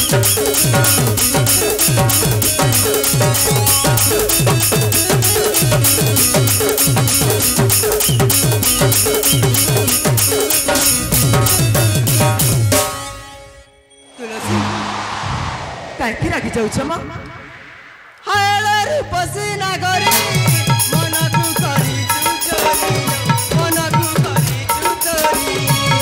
कहीं राखी जाऊछ म हाय रूप सीना गरी मन को करी चुचरी मन को करी चुचरी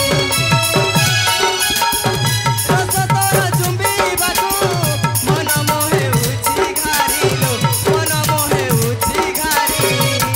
रस तोर चुंबी बाकू मन मोहे उची घारी लो मन मोहे उची घारी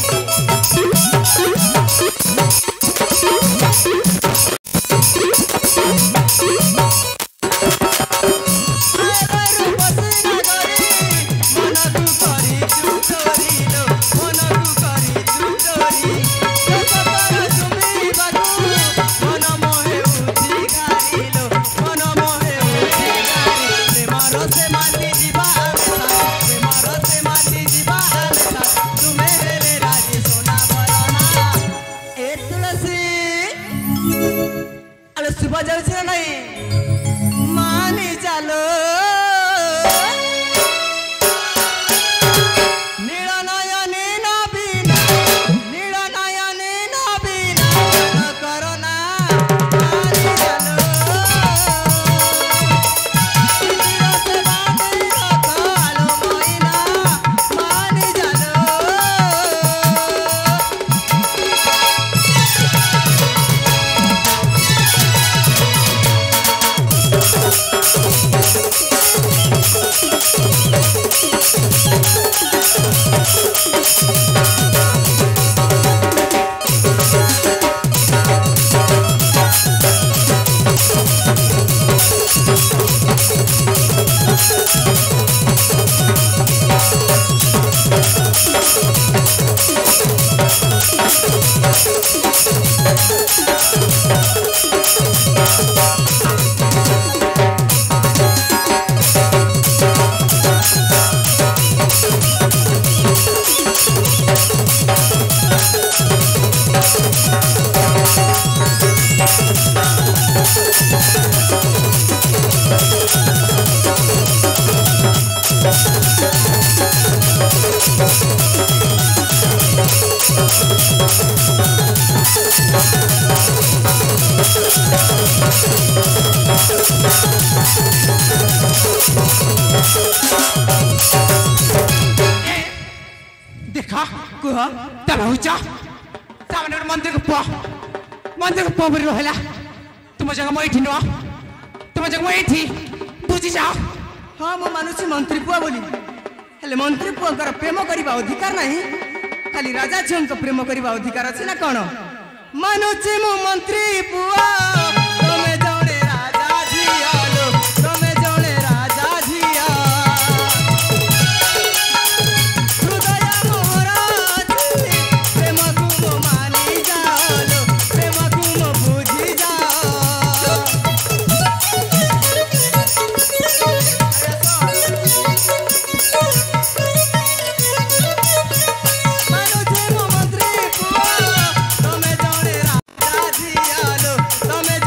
देखा कुह तब हुचा सामने मंदिर को पो रहला तुम जगह मैठी न तुम जगह मैठी बुझी जा हाँ मो मानुची मंत्री पुआ बोली हेले मंत्री पुआ प्रेम करने अधिकार नहीं खाली राजा झील को प्रेम करने अधिकार अच्छे ना कौन मानुची मो मंत्री पुआ तमे जणे राजा झिया लो तमे जणे राजा झिया हृदय मोहरा प्रेम को मो मानी जाओ लो प्रेम को मो बुझी जाओ मानुची मो मंत्री पुआ तमे जणे राजा झिया लो तमे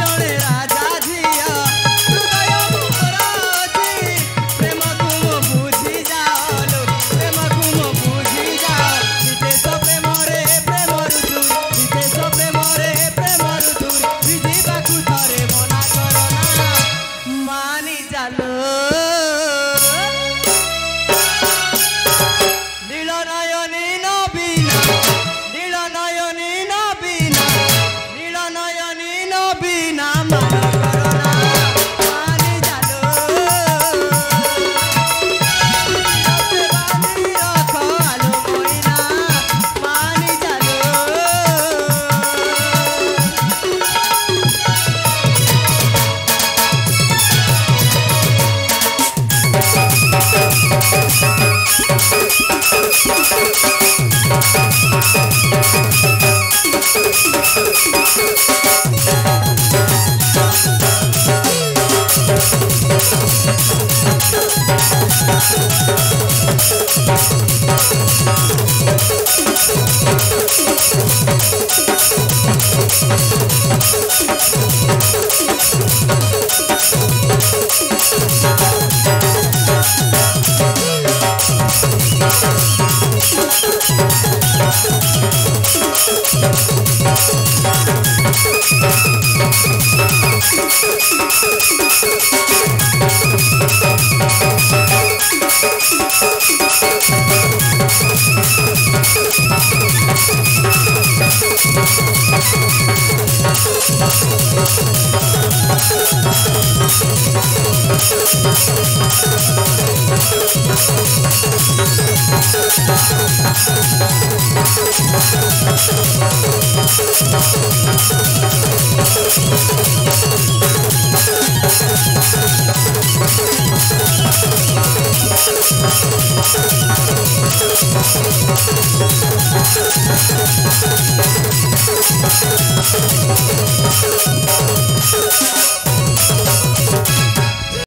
Thank